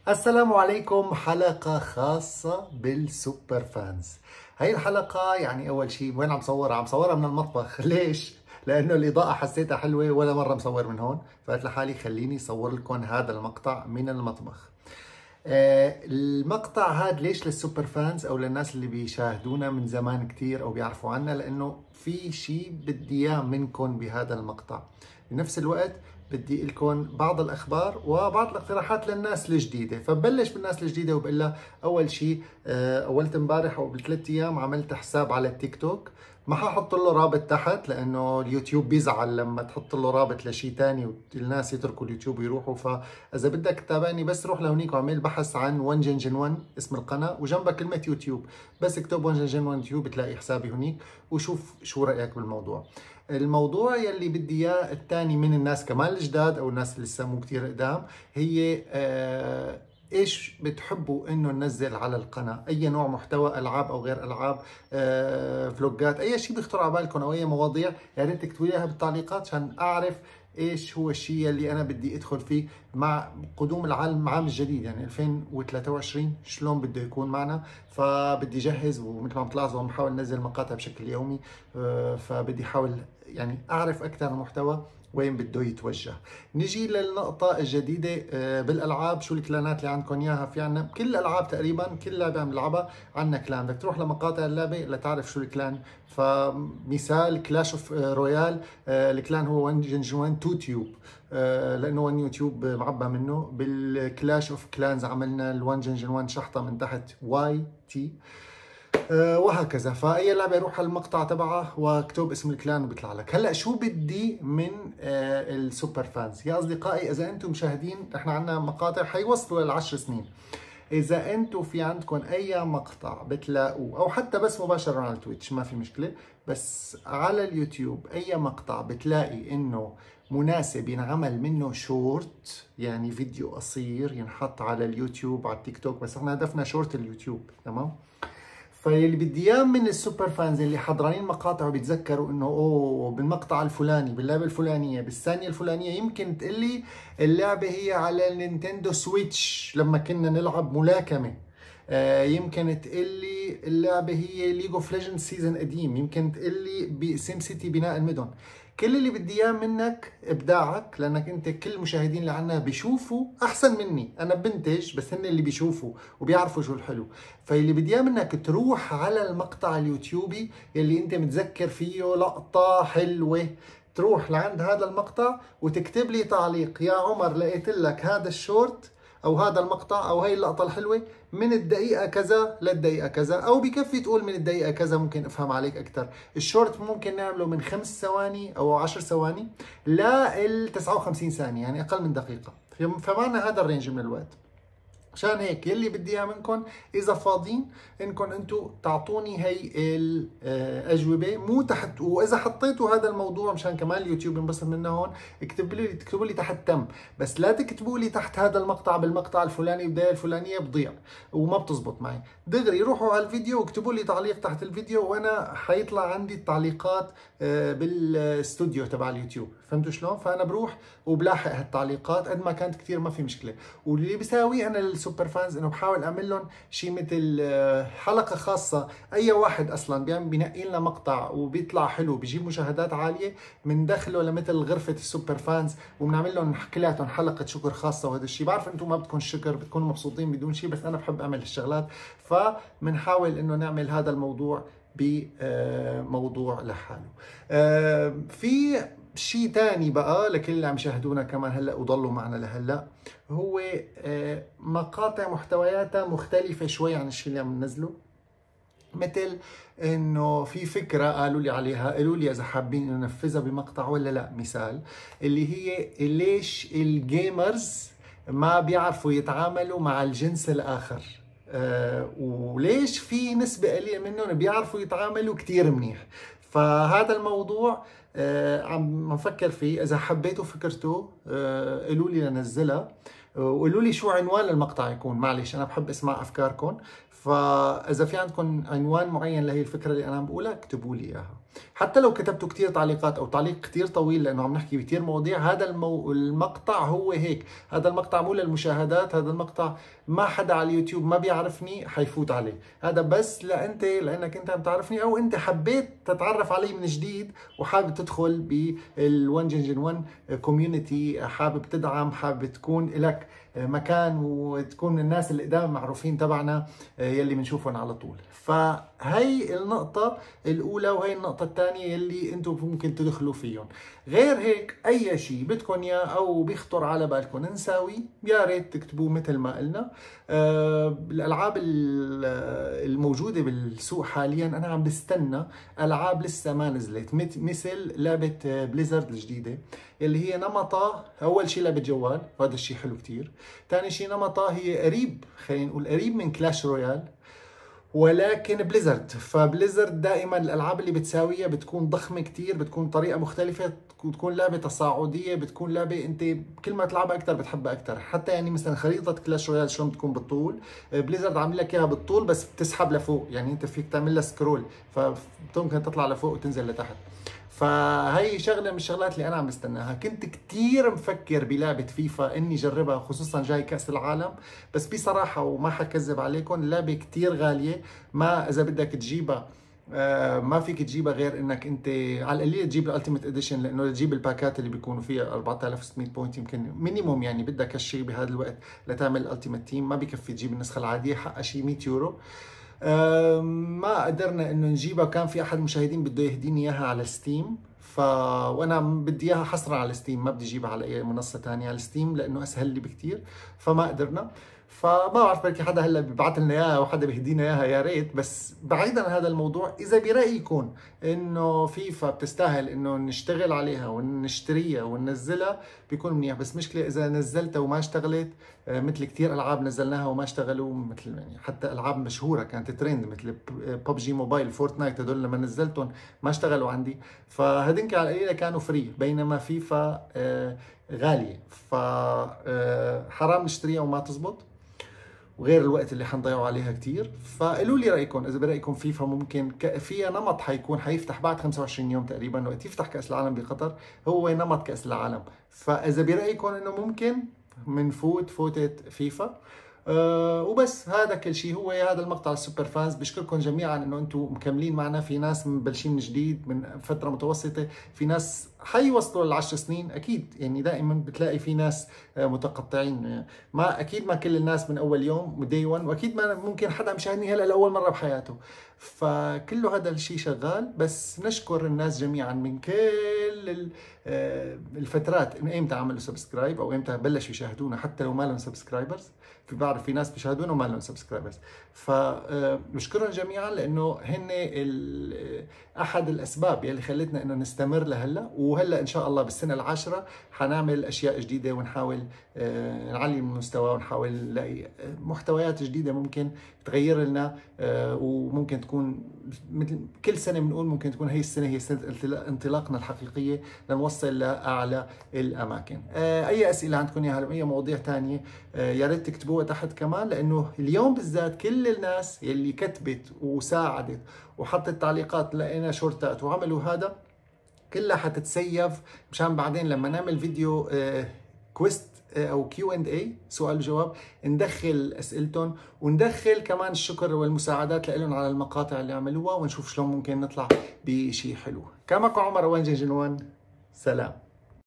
السلام عليكم. حلقة خاصة بالسوبر فانز. هاي الحلقة يعني أول شيء وين عم صورها؟ عم صورها من المطبخ. ليش؟ لأنه الإضاءة حسيتها حلوة ولا مرة مصور من هون، فقلت لحالي خليني صور لكم هذا المقطع من المطبخ. المقطع هذا ليش للسوبر فانز أو للناس اللي بيشاهدونا من زمان كتير أو بيعرفوا عنا؟ لأنه في شيء بدي إياه منكم بهذا المقطع. بنفس الوقت بدي لكم بعض الاخبار وبعض الاقتراحات للناس الجديده، فبلش بالناس الجديده وبقول لها اول شيء اولت امبارح او بثلاث ايام عملت حساب على التيك توك. ما ححط له رابط تحت لانه اليوتيوب بيزعل لما تحط له رابط لشيء ثاني والناس يتركوا اليوتيوب ويروحوا. فاذا بدك تتابعني بس روح لهونيك واعمل بحث عن 1 جنجن 1 اسم القناه وجنبها كلمه يوتيوب، بس اكتب 1 جنجن 1 يوتيوب بتلاقي حسابي هونيك وشوف شو رايك بالموضوع. الموضوع يلي بدي اياه الثاني من الناس كمان الجداد او الناس اللي لسه مو كثير قدام هي ايش بتحبوا انه ننزل على القناه؟ اي نوع محتوى، العاب او غير العاب، فلوجات، اي شيء بيخطر على بالكم او اي مواضيع يا ريت تكتبوا لي اياها بالتعليقات عشان اعرف ايش هو الشيء اللي انا بدي ادخل فيه مع قدوم العام الجديد، يعني 2023 شلون بده يكون معنا. فبدي جهز ومثل ما عم تلاحظوا عم بحاول انزل مقاطع بشكل يومي، فبدي احاول يعني اعرف اكثر المحتوى وين بده يتوجه. نجي للنقطة الجديدة بالألعاب. شو الكلانات اللي عندكم إياها؟ في عنا كل الألعاب تقريبا، كل لعبة عم نلعبها عنا كلان. بدك تروح لمقاطع اللعبة لتعرف شو الكلان. فمثال كلاش اوف رويال، الكلان هو 1 جنجن 1 2 تيوب، لأنه 1 يوتيوب معبى منه. بالكلاش اوف كلانز عملنا ال 1 جنجن 1 شحطة من تحت واي تي، وهكذا. فاي لعبه روح على المقطع تبعها واكتب اسم الكلان وبيطلع لك. هلا شو بدي من السوبر فانز يا اصدقائي؟ اذا انتم مشاهدين، احنا عندنا مقاطع حيوصلوا ل10 سنين. اذا انتم في عندكم اي مقطع بتلاقوه او حتى بس مباشره على تويتش ما في مشكله، بس على اليوتيوب اي مقطع بتلاقي انه مناسب ينعمل منه شورت، يعني فيديو قصير ينحط على اليوتيوب على التيك توك، بس احنا هدفنا شورت اليوتيوب، تمام؟ فاللي بدي اياه من السوبر فانز اللي حضرانين مقاطع وبيتذكروا انه اوه بالمقطع الفلاني باللعبه الفلانيه بالثانيه الفلانيه، يمكن تقلي اللعبه هي على النينتندو سويتش لما كنا نلعب ملاكمه، يمكن تقلي اللعبه هي ليج اوف ليجندز سيزون قديم، يمكن تقلي بسيم سيتي بناء المدن. كل اللي بدي اياه منك ابداعك، لانك انت كل المشاهدين اللي عنا بيشوفوا احسن مني، انا بنتج بس هن اللي بيشوفوا وبيعرفوا شو الحلو. فاللي بدي اياه منك تروح على المقطع اليوتيوبي اللي انت متذكر فيه لقطة حلوة، تروح لعند هذا المقطع وتكتب لي تعليق: يا عمر لقيت لك هذا الشورت او هذا المقطع او هي اللقطة الحلوة من الدقيقة كذا للدقيقة كذا، او بكفي تقول من الدقيقة كذا ممكن افهم عليك اكثر. الشورت ممكن نعمله من 5 ثواني او 10 ثواني لل 59 ثانية، يعني اقل من دقيقة، فمعنا هذا الرينج من الوقت. عشان هيك يلي بدي اياه منكم اذا فاضيين انكم انتم تعطوني هي الاجوبه مو تحت، واذا حطيتوا هذا الموضوع مشان كمان اليوتيوب ينبسط منه هون اكتبوا لي تحت تم، بس لا تكتبوا لي تحت هذا المقطع بالمقطع الفلاني بدايه الفلانيه، بضيع وما بتزبط معي. دغري روحوا على الفيديو واكتبوا لي تعليق تحت الفيديو وانا حيطلع عندي التعليقات بالاستوديو تبع اليوتيوب، فهمتوا شلون؟ فانا بروح وبلاحق هالتعليقات قد ما كانت كثير ما في مشكله. واللي بساويه انا للسوبر فانز انه بحاول اعمل لهم شيء مثل حلقه خاصه. اي واحد اصلا بينقي لنا مقطع وبيطلع حلو بيجيب مشاهدات عاليه بندخله لمثل غرفه السوبر فانز وبنعمل لهم كلياتهم حلقه شكر خاصه. وهذا الشيء بعرف انتم ما بدكم شكر، بتكونوا مبسوطين بدون شيء، بس انا بحب اعمل الشغلات، فبنحاول انه نعمل هذا الموضوع بموضوع لحاله. في شيء ثاني بقى لكل اللي عم يشاهدونا كمان هلا وضلوا معنا لهلا، هو مقاطع محتوياتها مختلفة شوي عن الشيء اللي عم ننزله. مثل انه في فكرة قالوا لي عليها، قالوا لي اذا حابين ننفذها بمقطع ولا لا. مثال اللي هي ليش الجيمرز ما بيعرفوا يتعاملوا مع الجنس الاخر، وليش في نسبة قليلة منهم بيعرفوا يتعاملوا كتير منيح. فهذا الموضوع عم نفكر فيه. اذا حبيتوا فكرته قولوا لي لنزلها، وقولوا لي شو عنوان المقطع يكون. معلش انا بحب اسمع افكاركم، فاذا في عندكم عنوان معين لهي الفكره اللي انا عم بقولها اكتبوا لي اياها. حتى لو كتبتوا كتير تعليقات او تعليق كتير طويل لانه عم نحكي بكتير مواضيع، هذا المقطع هو هيك، هذا المقطع مو للمشاهدات، هذا المقطع ما حدا على اليوتيوب ما بيعرفني حيفوت عليه، هذا بس لانك انت عم تعرفني او انت حبيت تتعرف علي من جديد وحابب تدخل بال1 جنجن 1 كوميونتي، حابب تدعم، حابب تكون لك مكان وتكون من الناس اللي قدام معروفين تبعنا يلي بنشوفهم على طول. فهي النقطة الأولى، وهي النقطة الثانية يلي انتم ممكن تدخلوا فيهم. غير هيك أي شيء بدكم إياه أو بيخطر على بالكم نساوي يا ريت تكتبوه مثل ما قلنا. الألعاب الموجودة بالسوق حاليا أنا عم بستنى ألعاب لسه ما نزلت، مثل لعبة بليزرد الجديدة اللي هي نمطها أول شيء لعبة جوال، وهذا الشيء حلو كتير. ثاني شيء نمطها هي قريب، خلينا نقول قريب من كلاش رويال، ولكن بليزرد. فبليزرد دائما الالعاب اللي بتساويها بتكون ضخمه كتير، بتكون طريقه مختلفه، بتكون لعبه تصاعديه، بتكون لعبه انت كل ما تلعبها اكثر بتحبها اكثر. حتى يعني مثلا خريطه كلاش رويال شلون بتكون بالطول، بليزرد عامل لك اياها بالطول بس بتسحب لفوق، يعني انت فيك تعمل لها سكرول فممكن تطلع لفوق وتنزل لتحت. فهي شغله من الشغلات اللي انا عم بستناها. كنت كتير مفكر بلعبه فيفا اني جربها، خصوصا جاي كاس العالم، بس بصراحه وما حكذب عليكم اللعبه كتير غاليه، ما اذا بدك تجيبها ما فيك تجيبها غير انك انت على القليل تجيب الالتيميت اديشن، لانه تجيب الباكات اللي بيكونوا فيها 4600 بوينت يمكن مينيموم، يعني بدك هالشيء بهذا الوقت لتعمل الالتيميت تيم، ما بيكفي تجيب النسخه العاديه حقها شيء 100 يورو. ما قدرنا انه نجيبها، كان في احد المشاهدين بده يهديني اياها على ستيم، وانا بدي اياها حصرا على ستيم، ما بدي اجيبها على اي منصه ثانيه، على ستيم لانه اسهل لي بكثير، فما قدرنا. فما بعرف بركي حدا هلا بيبعث لنا اياها او حدا بيهدينا اياها يا ريت. بس بعيدا عن هذا الموضوع، اذا برايكم انه فيفا بتستاهل انه نشتغل عليها ونشتريها وننزلها بيكون منيح، بس مشكله اذا نزلتها وما اشتغلت، مثل كثير العاب نزلناها وما اشتغلوا، مثل يعني حتى العاب مشهوره كانت ترند مثل ببجي موبايل، فورتنايت، هدول لما نزلتهم ما اشتغلوا عندي، فهدنك على القليله كانوا فري، بينما فيفا غاليه، فحرام نشتريها وما تزبط، وغير الوقت اللي حنضيعوا عليها كثير. فقولوا لي رايكم، اذا برايكم فيفا ممكن فيها نمط حيفتح بعد 25 يوم تقريبا وقت يفتح كاس العالم بقطر، هو نمط كاس العالم، فاذا برايكم انه ممكن منفوت فوتة فيفا. وبس هذا كل شيء. هو هذا المقطع السوبر فانز، بشكركم جميعا انه انتم مكملين معنا. في ناس مبلشين من جديد من فتره متوسطه، في ناس حيوصلوا ل10 سنين اكيد، يعني دائما بتلاقي في ناس متقطعين، ما اكيد ما كل الناس من اول يوم داي 1، واكيد ما ممكن حدا مشاهدني هلا لاول مره بحياته، فكله هذا الشيء شغال. بس نشكر الناس جميعا من كل الفترات، من ايمتى عملوا سبسكرايب او ايمتى بلشوا يشاهدونا حتى لو ما لهم سبسكرايبرز، بعرف في ناس بيشاهدونا وما لهم سبسكرايبرز، فبشكرهم جميعا لانه هن احد الاسباب يلي خلتنا انه نستمر لهلا. وهلا ان شاء الله بالسنه العاشره حنعمل اشياء جديده ونحاول نعلي من المستوى ونحاول نلاقي محتويات جديده ممكن تغير لنا، وممكن تكون مثل كل سنه بنقول ممكن تكون هي السنه هي سنه انطلاقنا الحقيقيه لنوصل لاعلى الاماكن. اي اسئله عندكم اياها، اي مواضيع ثانيه يا ريت تكتبوها تحت كمان، لانه اليوم بالذات كل الناس يلي كتبت وساعدت وحطت تعليقات، لقينا شورتات وعملوا هذا كلها حتتسيف مشان بعدين لما نعمل فيديو كويست او Q&A سؤال وجواب ندخل اسئلتهم، وندخل كمان الشكر والمساعدات لهم على المقاطع اللي عملوها، ونشوف شلون ممكن نطلع بشيء حلو. كان معكم عمر 1 جنجن 1، سلام.